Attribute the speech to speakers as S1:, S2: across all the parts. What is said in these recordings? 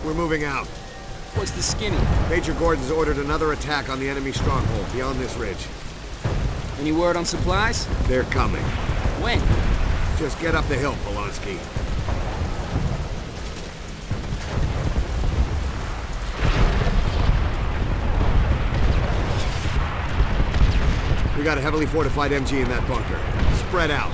S1: We're moving out.
S2: What's the skinny?
S1: Major Gordon's ordered another attack on the enemy stronghold beyond this ridge.
S2: Any word on supplies?
S1: They're coming.
S2: When?
S1: Just get up the hill, Polonsky. We got a heavily fortified MG in that bunker. Spread out.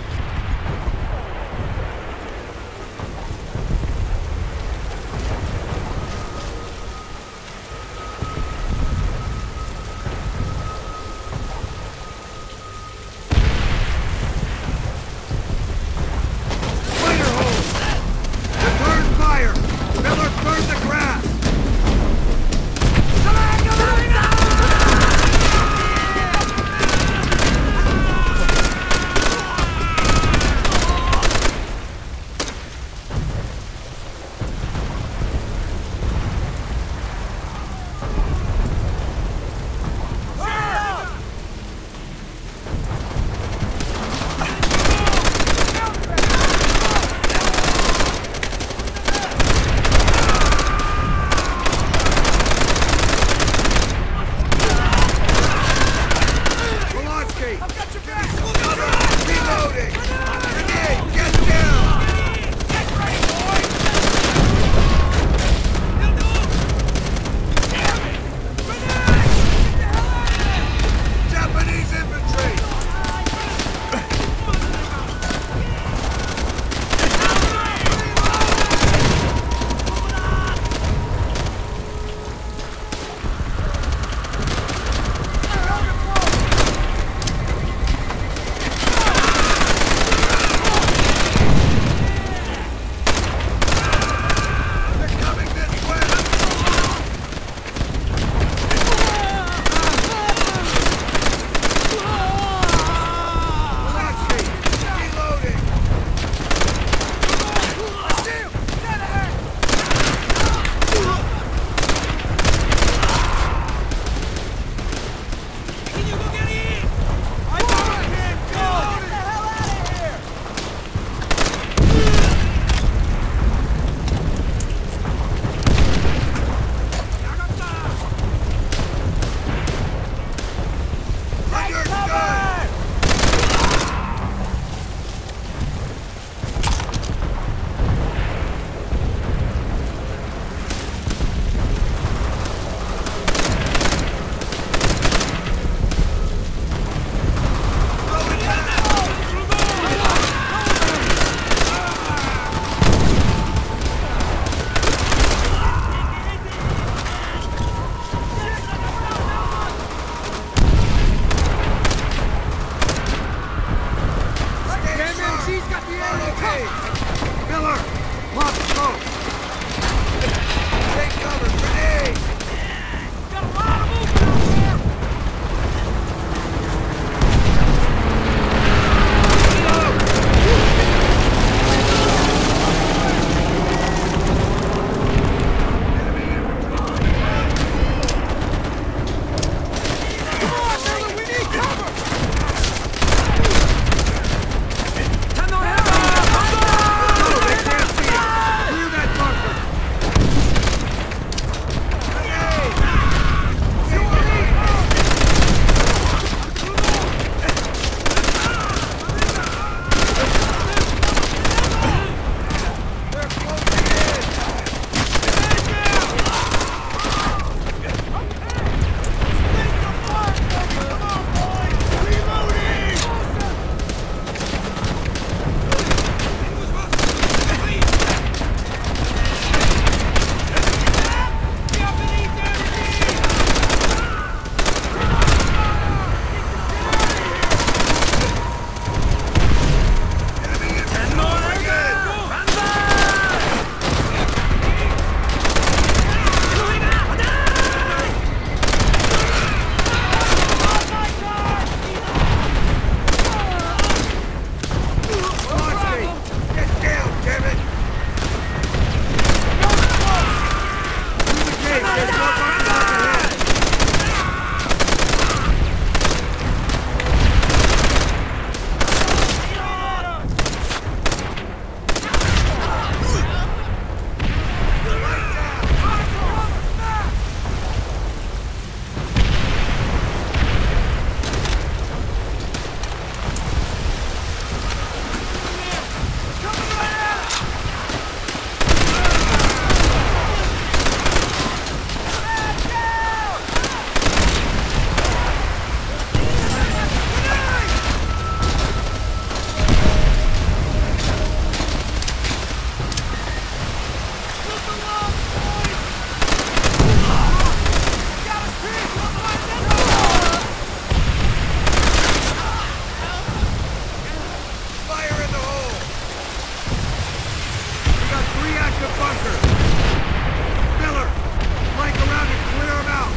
S1: got 3 active bunkers. Miller, flank around and clear them out.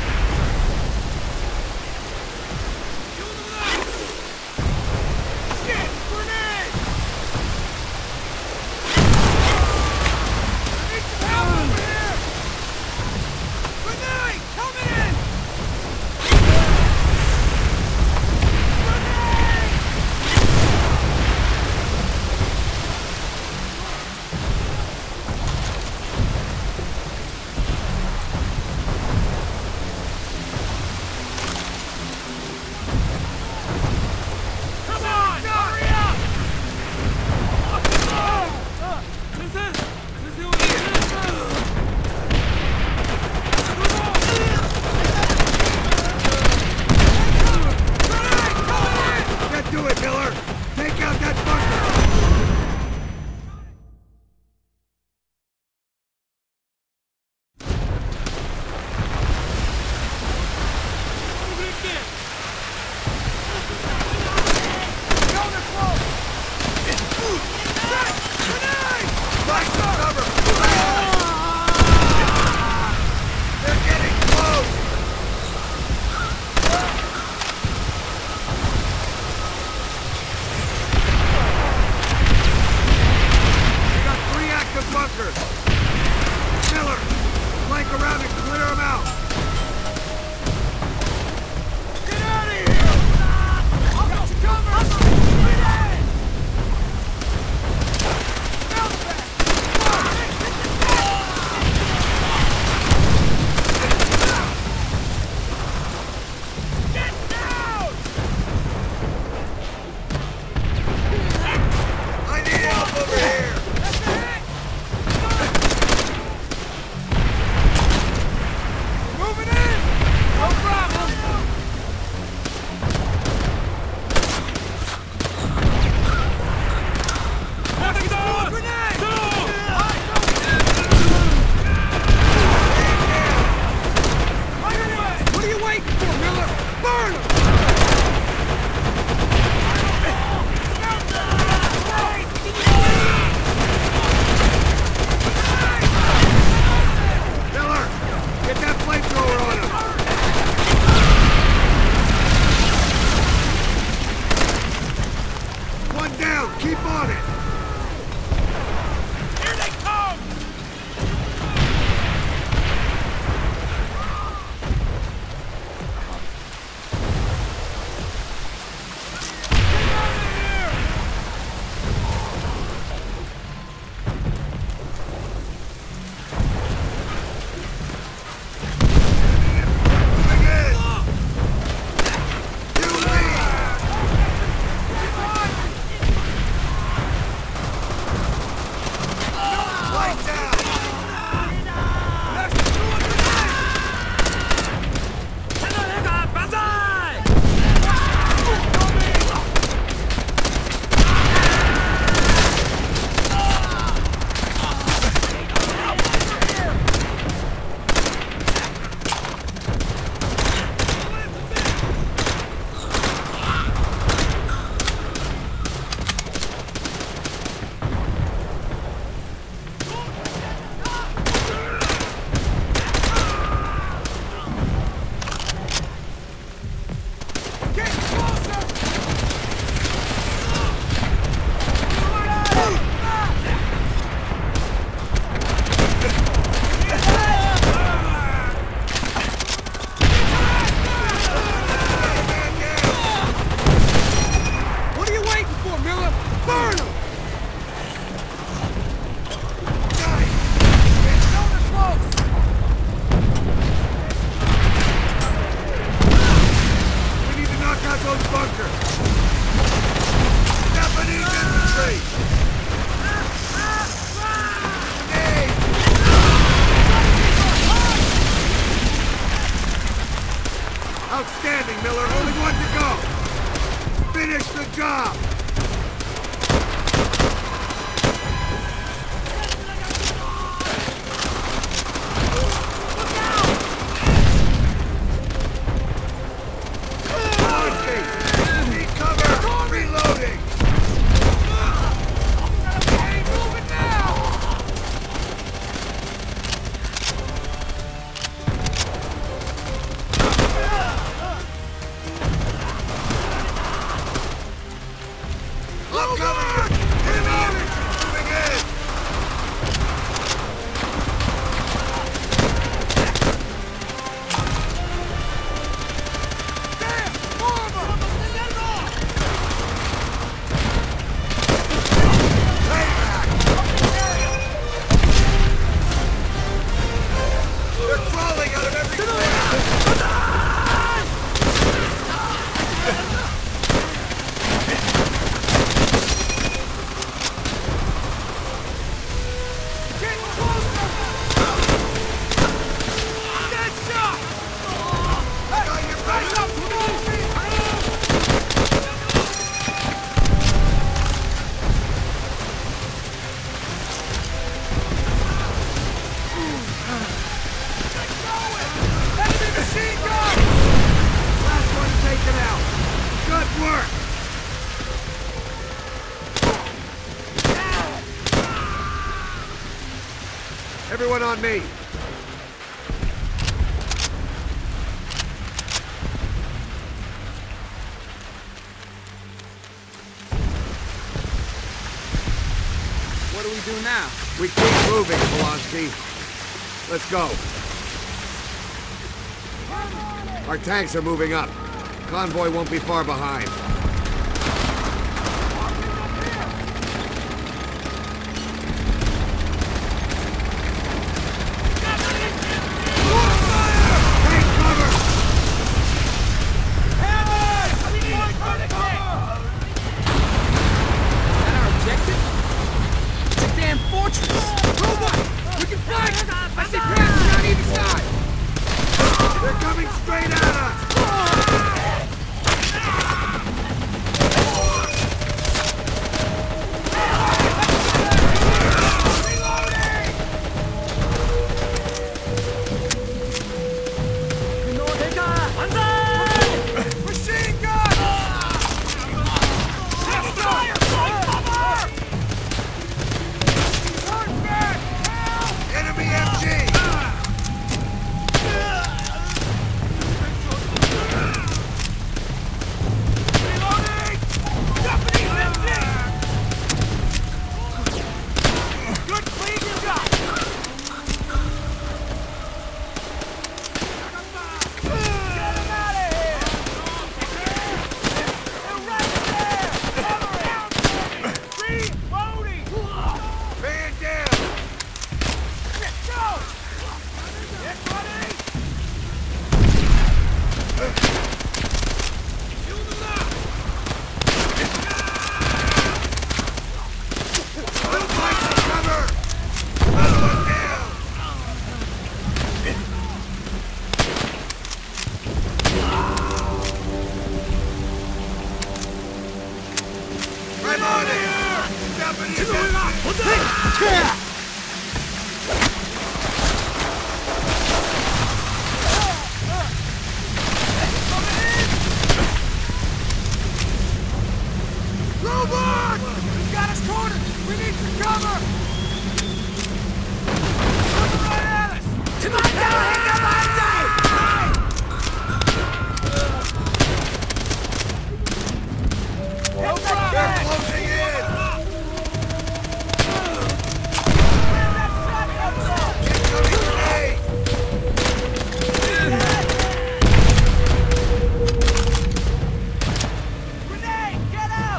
S1: Shit! Grenade! I need some help over here! Grenade! Coming in! Everyone on me.
S2: What do we do now?
S1: We keep moving, Polonsky. Let's go. Our tanks are moving up. Convoy won't be far behind.
S3: Roebuck! He's got us cornered! We need some cover! Looking right at us!
S1: They're closing in! Incoming grenade!
S3: Grenade! Get out!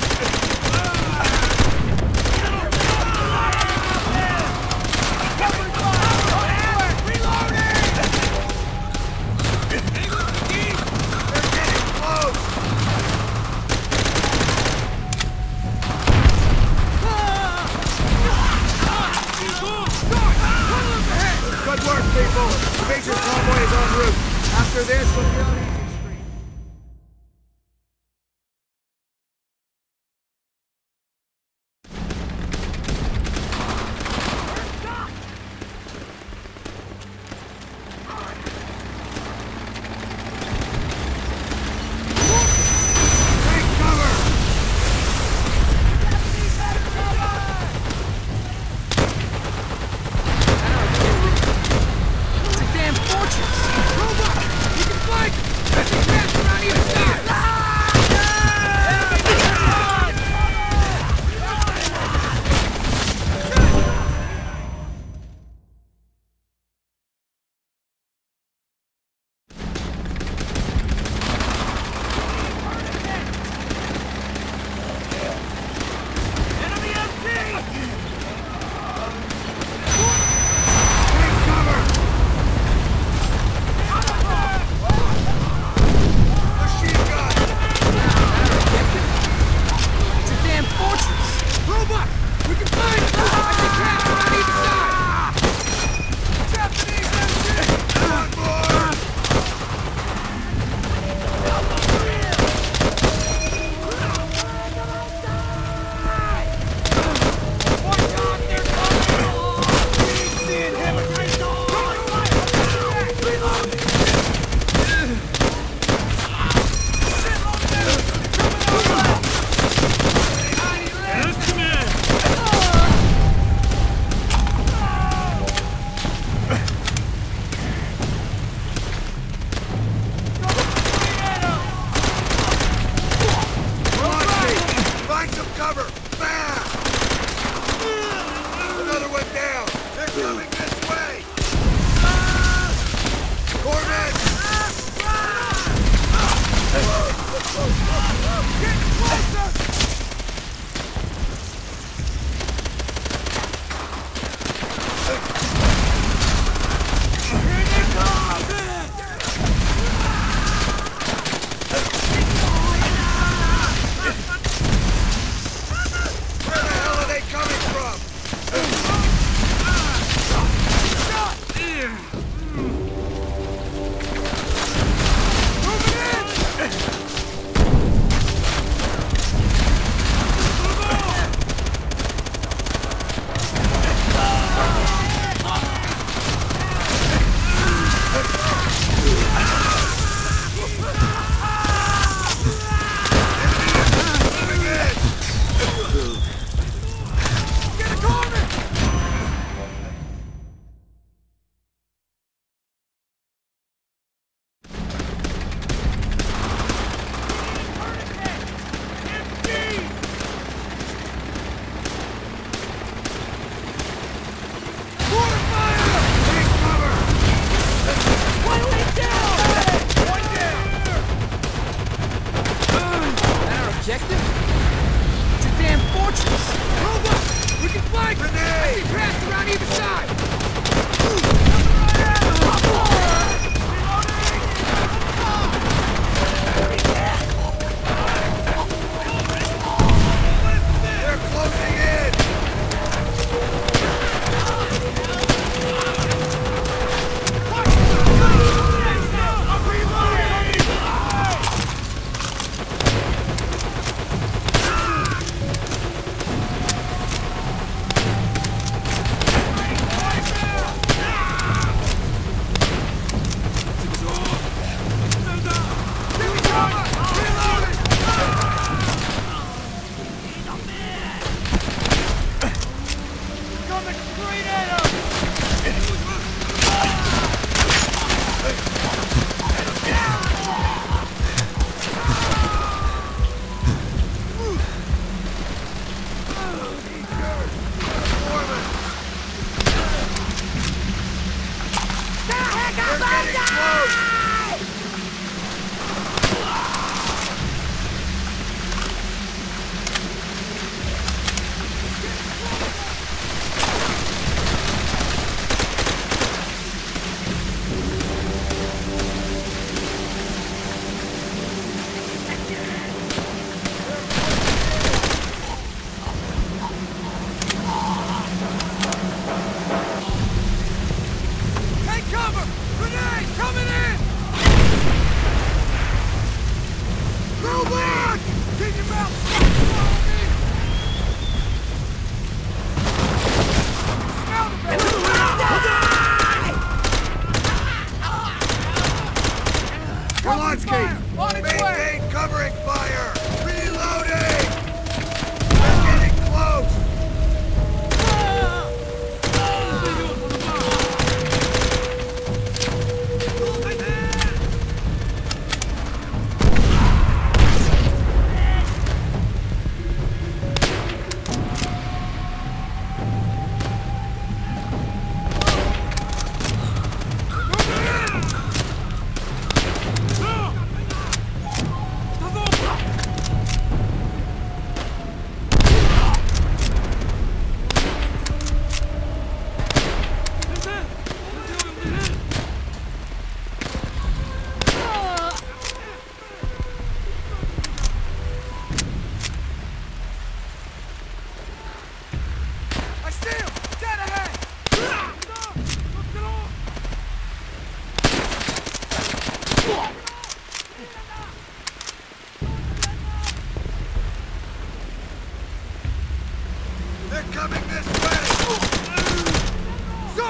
S1: Good work, people! The major convoy is en route. After this, we'll be on Easy Street. Take cover!
S2: It's a damn fortress!
S1: Roebuck! We can flank!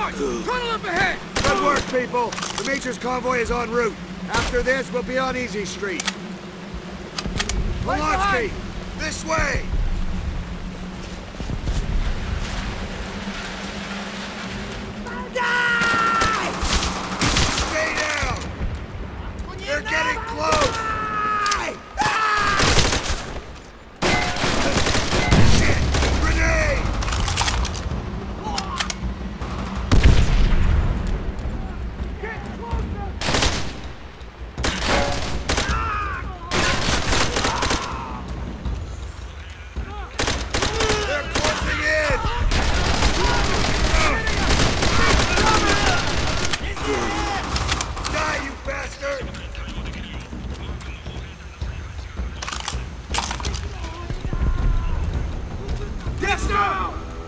S3: Sarge! Tunnel up ahead!
S1: Good work, people. The Major's convoy is en route. After this, we'll be on Easy Street. Polonsky, this way! Stay down! They're getting close! Shit! Grenade! They're closing in! Die, you bastard!
S3: Yes, sir!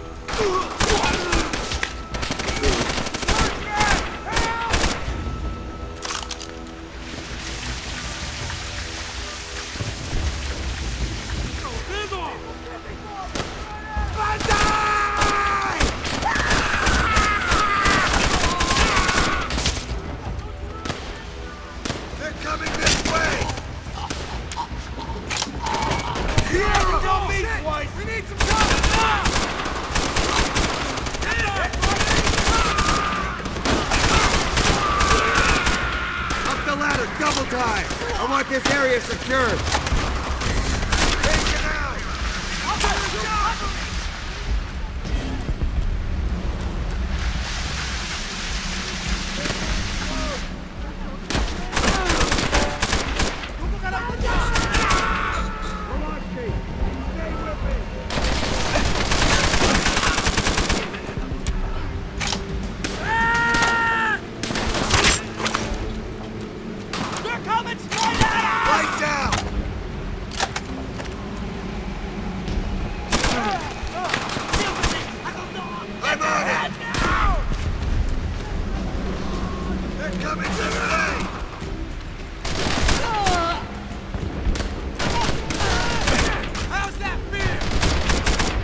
S1: They're coming this way!
S3: Don't meet twice! We need some cover now!
S1: Up the ladder, double time! I want this area secured! Take it out! Polonsky, stay with me!
S3: They're coming straight at us!
S1: Lights out! I'm on it! They're coming this way!
S3: How's that feel?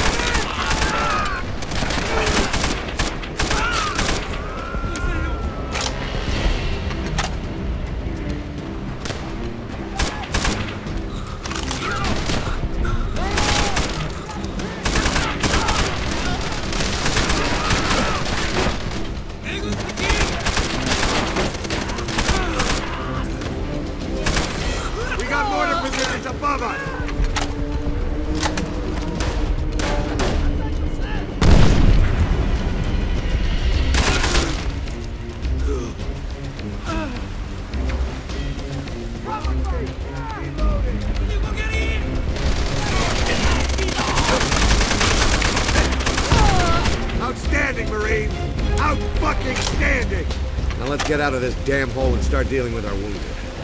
S1: We got mortar positions above us! Outstanding, Marine! Out-fucking-standing!
S4: Now let's get out of this damn hole and start dealing with our wounded.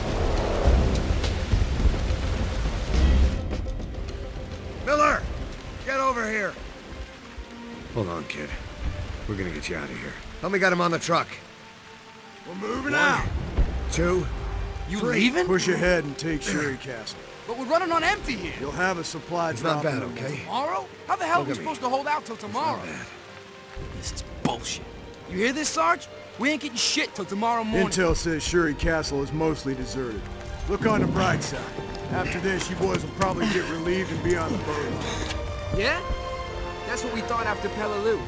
S1: Miller! Get over here!
S4: Hold on, kid. We're gonna get you out of here. Help me get him on the truck.
S1: We're moving out!
S4: 2,
S3: You leaving?
S5: Push ahead and take Sherry Castle.
S3: But we're running on empty here.
S5: You'll have a supply
S4: It's not
S5: drop
S4: bad,
S5: in the
S4: okay?
S3: Tomorrow? How the hell are
S4: Look
S3: we
S4: at me.
S3: supposed to hold out till tomorrow?
S4: Not bad.
S3: This is bullshit. You hear this, Sarge? We ain't getting shit till tomorrow morning.
S5: Intel says Sherry Castle is mostly deserted. Look on the bright side. After this, you boys will probably get relieved and be on the boat.
S2: Yeah? That's what we thought after Peleliu.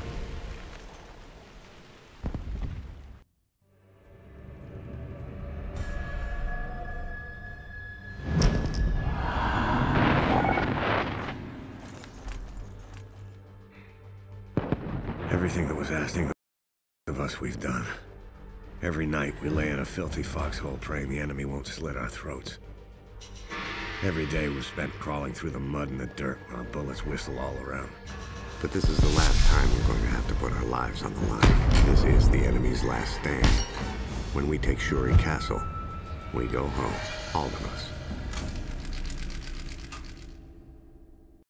S4: Everything that was asking of us, we've done. Every night, we lay in a filthy foxhole praying the enemy won't slit our throats. Every day was spent crawling through the mud and the dirt while bullets whistle all around. But this is the last time we're going to have to put our lives on the line. This is the enemy's last stand. When we take Shuri Castle, we go home, all of us.